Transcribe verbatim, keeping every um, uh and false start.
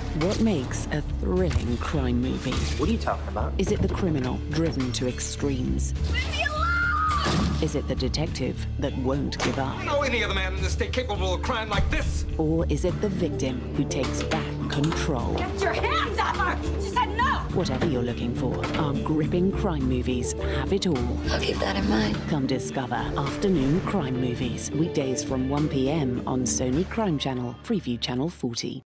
What makes a thrilling crime movie? What are you talking about? Is it the criminal driven to extremes? Leave me alone! Is it the detective that won't give up? I don't know any other man in this state capable of crime like this. Or is it the victim who takes back control? Get your hands off her! She said no! Whatever you're looking for, our gripping crime movies have it all. I'll keep that in mind. Come discover afternoon crime movies, weekdays from one p m on Sony Crime Channel, Freeview Channel forty.